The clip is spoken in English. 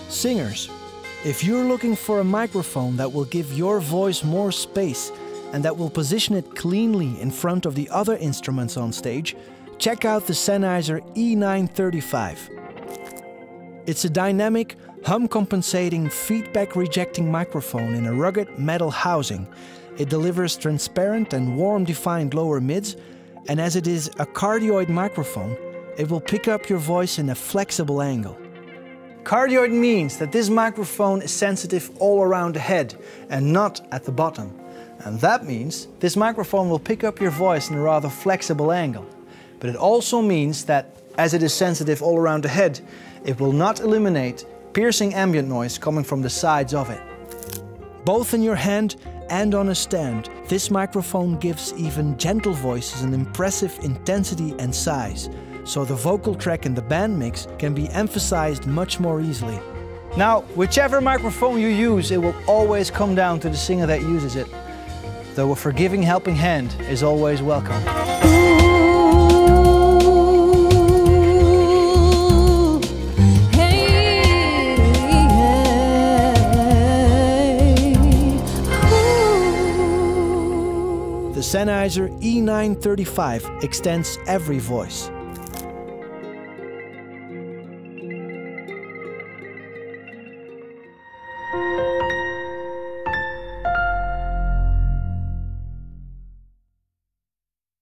Singers, if you're looking for a microphone that will give your voice more space and that will position it cleanly in front of the other instruments on stage, check out the Sennheiser E935. It's a dynamic, hum-compensating, feedback-rejecting microphone in a rugged metal housing. It delivers transparent and warm-defined lower mids, and as it is a cardioid microphone, it will pick up your voice in a flexible angle. Cardioid means that this microphone is sensitive all around the head and not at the bottom. And that means this microphone will pick up your voice in a rather flexible angle. But it also means that, as it is sensitive all around the head, it will not eliminate piercing ambient noise coming from the sides of it. Both in your hand and on a stand, this microphone gives even gentle voices an impressive intensity and size, so the vocal track in the band mix can be emphasized much more easily. Now, whichever microphone you use, it will always come down to the singer that uses it, though a forgiving helping hand is always welcome. The Sennheiser E935 extends every voice.